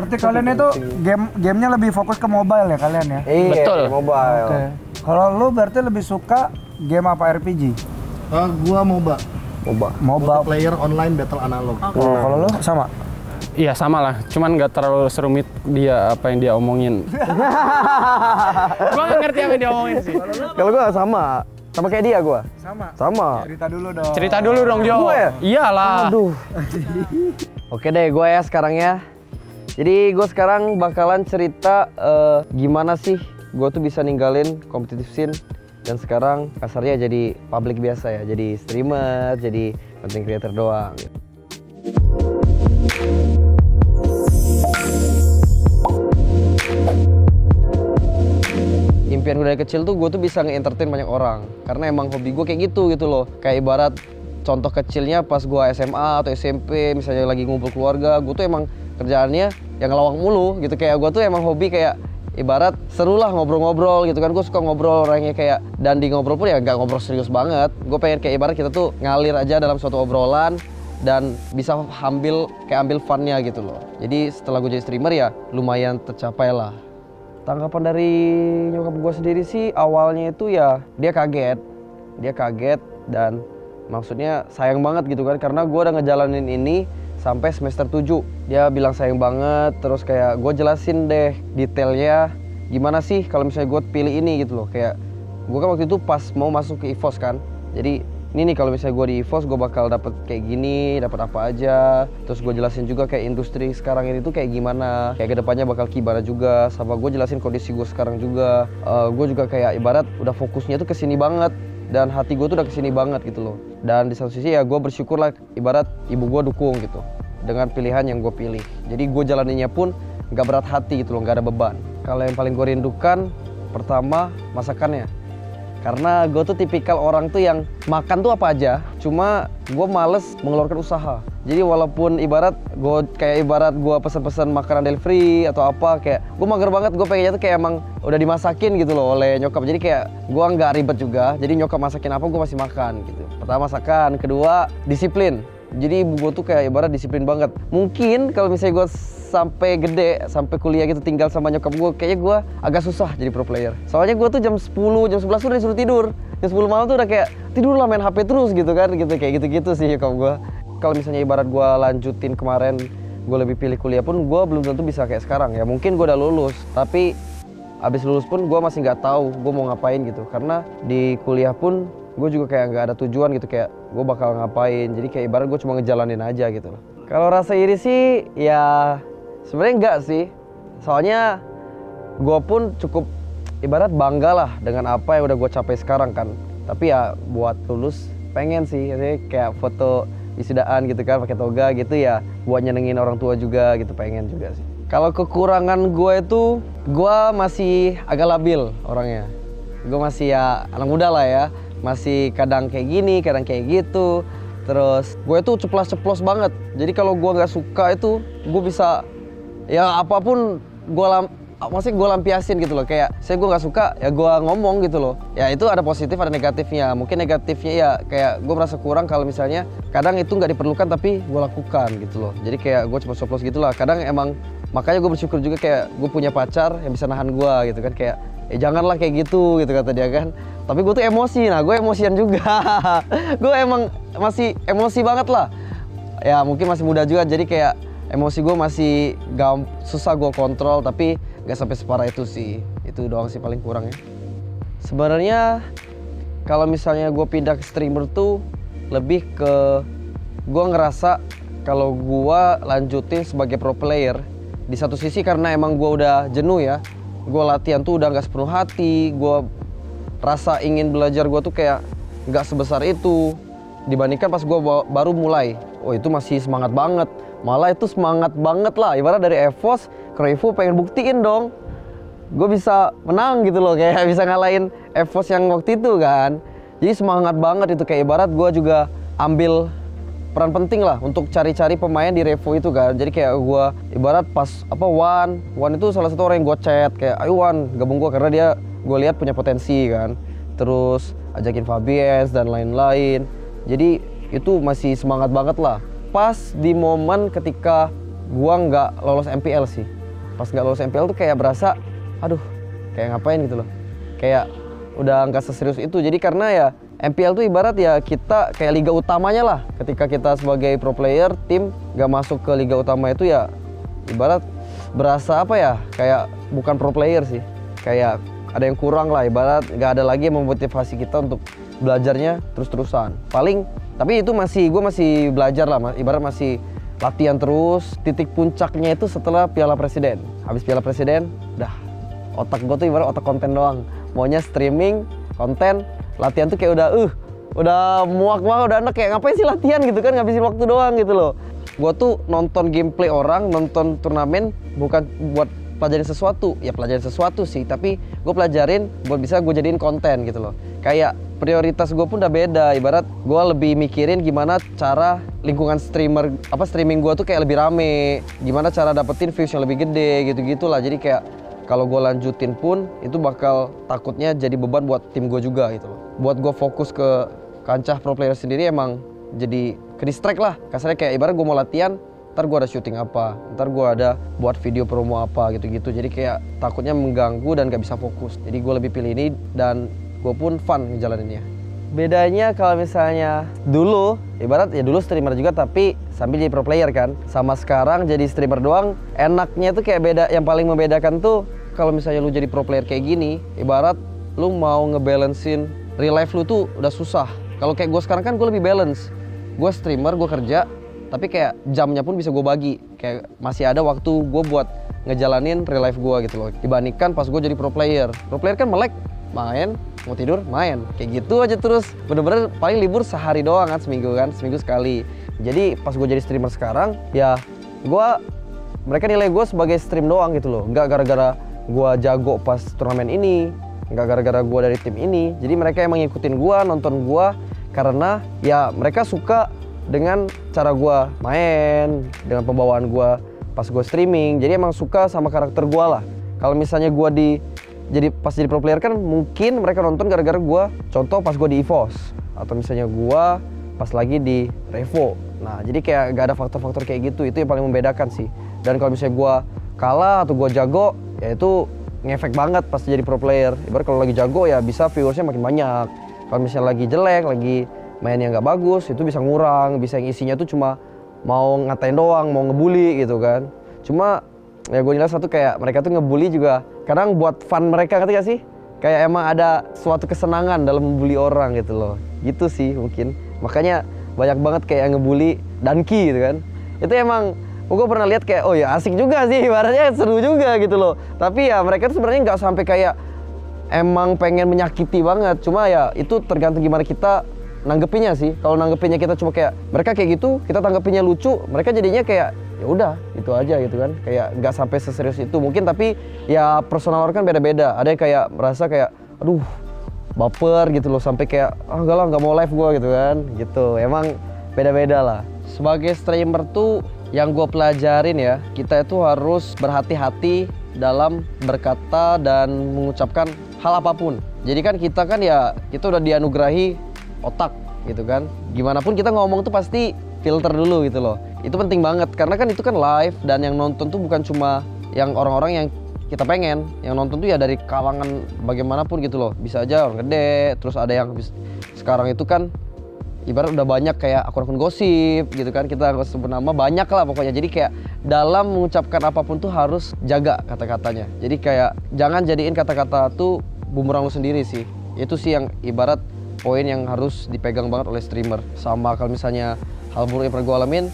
Berarti kalian itu gamenya lebih fokus ke mobile ya kalian ya? Iya, Betul. Mobile. Oke. Kalau lu berarti lebih suka game apa RPG? Gua MOBA. MOBA. Multiplayer online battle analog. Kalau lu sama? Iya sama lah, cuman nggak terlalu serumit dia apa yang dia omongin. Gua nggak ngerti apa yang dia omongin sih. Kalau gua sama kayak dia gua. Sama. Cerita dulu dong. Cerita dulu dong Jo. Gua ya? Iyalah. Aduh. Oke deh, gua ya sekarang ya. Jadi gua sekarang bakalan cerita gimana sih gua tuh bisa ninggalin competitive scene dan sekarang kasarnya jadi public biasa ya, jadi streamer, jadi content creator doang. Impian gue dari kecil tuh gue tuh bisa nge-entertain banyak orang karena emang hobi gue kayak gitu loh. Kayak ibarat contoh kecilnya pas gue SMA atau SMP misalnya lagi ngumpul keluarga, gue tuh emang kerjaannya yang ngelawak mulu gitu. Kayak gue tuh emang hobi kayak ibarat seru lah ngobrol-ngobrol gitu kan. Gue suka ngobrol orangnya kayak, dan di ngobrol pun ya nggak ngobrol serius banget. Gue pengen kayak ibarat kita tuh ngalir aja dalam suatu obrolan dan bisa ambil funnya gitu loh. Jadi setelah gue jadi streamer ya lumayan tercapai lah. Tanggapan dari nyokap gue sendiri sih awalnya itu ya dia kaget dan maksudnya sayang banget gitu kan, karena gue udah ngejalanin ini sampai semester 7. Dia bilang sayang banget, terus kayak gue jelasin deh detailnya gimana sih kalau misalnya gue pilih ini gitu loh. Kayak gue kan waktu itu pas mau masuk ke EVOS kan, jadi ini nih kalau misalnya gue di EVOS gue bakal dapet kayak gini, dapat apa aja. Terus gue jelasin juga kayak industri sekarang ini tuh kayak gimana, kayak kedepannya bakal gimana juga. Sama gue jelasin kondisi gue sekarang juga. Gue juga kayak ibarat udah fokusnya tuh kesini banget dan hati gue tuh udah kesini banget gitu loh. Dan di satu sisi ya gue bersyukur lah ibarat ibu gue dukung gitu dengan pilihan yang gue pilih. Jadi gue jalaninnya pun nggak berat hati gitu loh, nggak ada beban. Kalau yang paling gue rindukan pertama masakannya. Karena gue tuh tipikal orang tuh yang makan tuh apa aja, cuma gue males mengeluarkan usaha. Jadi walaupun ibarat gue pesen-pesen makanan delivery atau apa, kayak gue mager banget, gue pengennya tuh kayak emang udah dimasakin gitu loh oleh nyokap. Jadi kayak gue nggak ribet juga, jadi nyokap masakin apa gue masih makan gitu. Pertama masakan, kedua disiplin. Jadi ibu gue tuh kayak ibarat disiplin banget. Mungkin kalau misalnya gue sampai gede, sampai kuliah gitu tinggal sama nyokap gue, kayaknya gue agak susah jadi pro player. Soalnya gue tuh jam 10, jam 11 tuh udah disuruh tidur. Jam 10 malam tuh udah kayak tidur lah main HP terus gitu kan, gitu kayak gitu-gitu sih nyokap gue. Kalau misalnya ibarat gue lanjutin kemarin, gue lebih pilih kuliah pun gue belum tentu bisa kayak sekarang ya. Mungkin gue udah lulus, tapi abis lulus pun gue masih nggak tahu gue mau ngapain gitu. Karena di kuliah pun gue juga kayak nggak ada tujuan gitu, kayak gue bakal ngapain. Jadi kayak ibarat gue cuma ngejalanin aja gitu loh. Kalau rasa iri sih ya sebenarnya enggak sih. Soalnya gue pun cukup ibarat bangga lah dengan apa yang udah gue capai sekarang kan. Tapi ya buat lulus pengen sih kayak foto wisudaan gitu kan pakai toga gitu ya, buat nyenengin orang tua juga gitu, pengen juga sih. Kalau kekurangan gue itu gue masih agak labil orangnya. Gue masih ya anak muda lah ya, masih kadang kayak gini, kadang kayak gitu. Terus gue tuh ceplos-ceplos banget. Jadi kalau gue nggak suka itu gue bisa ya apapun maksudnya gue lampiasin gitu loh. Kayak saya gue nggak suka ya gue ngomong gitu loh. Ya itu ada positif ada negatifnya. Mungkin negatifnya ya kayak gue merasa kurang kalau misalnya kadang itu nggak diperlukan tapi gue lakukan gitu loh. Jadi kayak gue ceplos-ceplos gitu lah. Kadang emang makanya gue bersyukur juga kayak gue punya pacar yang bisa nahan gue gitu kan. Kayak janganlah kayak gitu kata dia kan. Tapi gue tuh emosi, nah gue emosian juga. Gue emang masih emosi banget lah. Ya mungkin masih muda juga jadi kayak emosi gue masih susah gue kontrol, tapi gak sampai separah itu sih. Itu doang sih paling kurang ya. Sebenarnya kalau misalnya gue pindah ke streamer tuh lebih ke gue ngerasa kalau gue lanjutin sebagai pro player di satu sisi karena emang gue udah jenuh ya. Gue latihan tuh udah gak sepenuh hati, gue rasa ingin belajar gue tuh kayak gak sebesar itu dibandingkan pas gue baru mulai. Oh itu masih semangat banget, malah itu semangat banget lah. Ibarat dari EVOS ke Revo pengen buktiin dong gue bisa menang gitu loh, kayak bisa ngalahin EVOS yang waktu itu kan. Jadi semangat banget itu, kayak ibarat gue juga ambil peran penting lah untuk cari-cari pemain di Revo itu kan. Jadi kayak gue ibarat pas Wan itu salah satu orang yang gue chat kayak ayo Wan gabung gue, karena dia gue lihat punya potensi kan. Terus ajakin Fabies dan lain-lain. Jadi itu masih semangat banget lah. Pas di momen ketika gua nggak lolos MPL sih. Pas nggak lolos MPL tuh kayak berasa, aduh, kayak ngapain gitu loh. Kayak udah nggak seserius itu. Jadi karena ya MPL tuh ibarat ya kita kayak liga utamanya lah. Ketika kita sebagai pro player, tim nggak masuk ke liga utama itu ya ibarat berasa apa ya, kayak bukan pro player sih. Kayak ada yang kurang lah, ibarat nggak ada lagi yang memotivasi kita untuk belajarnya terus-terusan. Paling, tapi itu gue masih belajar lah, ibarat masih latihan terus. Titik puncaknya itu setelah Piala Presiden. Habis Piala Presiden, dah otak gue tuh ibarat otak konten doang. Maunya streaming, konten, latihan tuh kayak udah muak banget, udah enak, kayak ngapain sih latihan gitu kan, ngabisin waktu doang gitu loh. Gue tuh nonton gameplay orang, nonton turnamen bukan buat pelajarin sesuatu, ya pelajarin sesuatu sih, tapi gue pelajarin buat bisa gue jadiin konten gitu loh. Kayak prioritas gue pun udah beda, ibarat gue lebih mikirin gimana cara lingkungan streaming gue tuh kayak lebih rame, gimana cara dapetin views yang lebih gede gitu-gitu lah. Jadi kayak kalau gue lanjutin pun itu bakal takutnya jadi beban buat tim gue juga gitu loh. Buat gue fokus ke kancah pro player sendiri emang jadi ke distract lah. Kasarnya kayak ibarat gue mau latihan, ntar gue ada syuting apa, ntar gue ada buat video promo apa gitu-gitu. Jadi kayak takutnya mengganggu dan gak bisa fokus. Jadi gue lebih pilih ini dan gue pun fun ngejalaninnya. Bedanya kalau misalnya dulu, ibarat ya dulu streamer juga tapi sambil jadi pro player kan. Sama sekarang jadi streamer doang, enaknya tuh kayak beda. Yang paling membedakan tuh kalau misalnya lu jadi pro player kayak gini, ibarat lu mau ngebalancein real life lu tuh udah susah. Kalau kayak gue sekarang kan gue lebih balance. Gue streamer, gue kerja, tapi kayak jamnya pun bisa gue bagi. Kayak masih ada waktu gue buat ngejalanin real life gue gitu loh. Dibandingkan pas gue jadi pro player. Pro player kan melek, main, mau tidur, main. Kayak gitu aja terus. Bener-bener paling libur sehari doang kan, seminggu sekali. Jadi pas gue jadi streamer sekarang, ya mereka nilai gue sebagai stream doang gitu loh. Nggak gara-gara gue jago pas turnamen ini, nggak gara-gara gue dari tim ini. Jadi mereka emang ngikutin gue, nonton gue, karena ya mereka suka dengan cara gue main, dengan pembawaan gue pas gue streaming. Jadi emang suka sama karakter gue lah. Kalau misalnya gue pas jadi pro player kan mungkin mereka nonton gara-gara gue, contoh pas gue di EVOS, atau misalnya gue pas lagi di Revo. Nah jadi kayak gak ada faktor-faktor kayak gitu, itu yang paling membedakan sih. Dan kalau misalnya gue kalah atau gue jago, ya itu ngefek banget pas jadi pro player. Ibarat kalau lagi jago ya bisa viewersnya makin banyak. Kalau misalnya lagi jelek, lagi main yang nggak bagus, itu bisa ngurang, bisa yang isinya tuh cuma mau ngatain doang, mau ngebully gitu kan. Cuma ya gue nilai satu kayak mereka tuh ngebully juga kadang buat fun mereka, ngerti gak sih? Kayak emang ada suatu kesenangan dalam membuli orang gitu loh. Gitu sih mungkin. Makanya banyak banget kayak ngebully Danki gitu kan. Itu emang gue pernah lihat kayak oh ya asik juga sih, ibaratnya seru juga gitu loh. Tapi ya mereka tuh sebenarnya nggak sampai kayak emang pengen menyakiti banget. Cuma ya itu tergantung gimana kita nanggepinnya sih. Kalau nanggepinnya kita cuma kayak mereka kayak gitu, kita tanggepinnya lucu, mereka jadinya kayak ya udah gitu aja gitu kan. Kayak nggak sampai seserius itu mungkin, tapi ya personal orang kan beda-beda. Ada yang kayak merasa kayak aduh baper gitu loh, sampai kayak enggak lah, nggak mau live gua gitu kan. Gitu emang beda-beda lah. Sebagai streamer tuh yang gue pelajarin ya, kita itu harus berhati-hati dalam berkata dan mengucapkan hal apapun. Jadi kan kita udah dianugerahi otak gitu kan. Gimana pun kita ngomong tuh pasti filter dulu gitu loh. Itu penting banget karena kan itu kan live dan yang nonton tuh bukan cuma yang orang-orang yang kita pengen. Yang nonton tuh ya dari kalangan bagaimanapun gitu loh. Bisa aja orang gede, terus ada yang sekarang itu kan ibarat udah banyak kayak akun-akun gosip gitu kan, kita nggak sebut nama, banyak lah pokoknya. Jadi kayak dalam mengucapkan apapun tuh harus jaga kata-katanya. Jadi kayak jangan jadiin kata-kata tuh bumerang lu sendiri sih. Itu sih yang ibarat poin yang harus dipegang banget oleh streamer. Sama kalau misalnya hal buruk yang pernah gue alamin,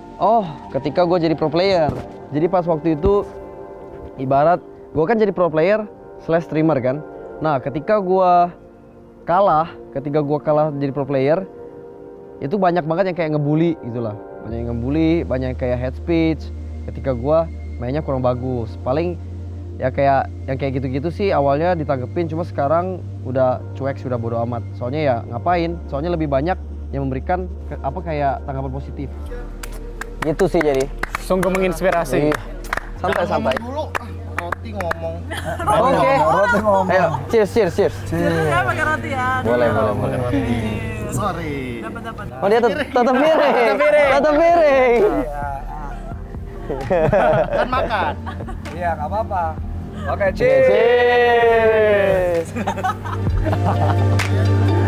ketika gue jadi pro player. Jadi pas waktu itu ibarat gue kan jadi pro player / streamer kan. Nah ketika gue kalah jadi pro player, itu banyak banget yang kayak ngebully gitulah, banyak yang ngebully, banyak yang kayak hate speech ketika gua mainnya kurang bagus. Paling ya kayak yang kayak gitu-gitu sih awalnya ditanggepin, cuma sekarang udah cuek sih, udah bodo amat. Soalnya ya ngapain, soalnya lebih banyak yang memberikan kayak tanggapan positif gitu sih. Jadi sungguh menginspirasi. Santai-santai dulu, roti ngomong. Oke. Roti ngomong. Ayo cheers. Saya pakai roti ya. Boleh. Sorry. Dapat. Oh dia tetap piring. Kan makan. Iya, nggak apa-apa. Oke, Cheers. cheers.